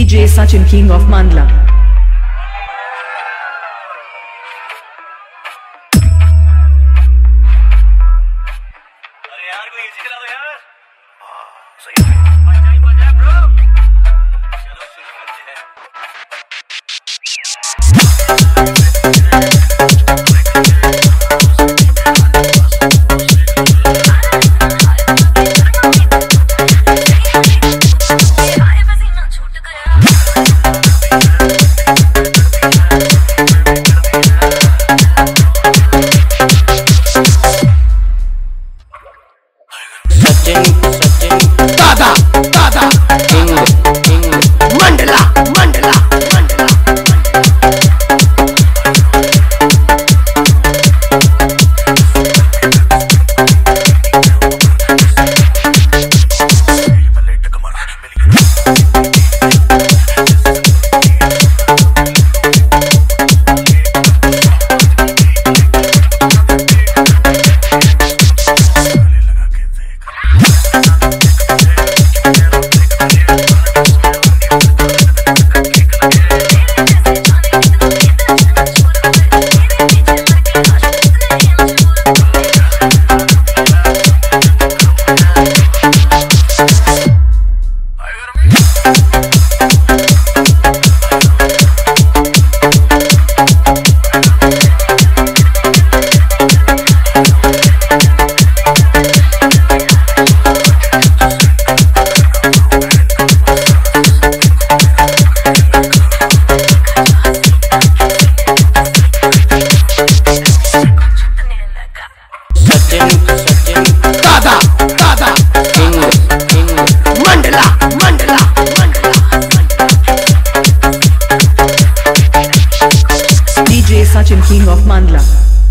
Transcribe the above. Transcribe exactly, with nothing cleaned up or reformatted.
D J Sachin, King of Mandla. अरे यार कोई इसी खिला दो यार। हाँ सही है। बजा ही बजा ब्रो। चलो शुरू करते हैं। सचिन सचिन दादा दादा किंग किंग मंडला मंडला मंडला सचिन सचिन दादा दादा king king Mandla Mandla Mandla D J Sachin, King of Mandla.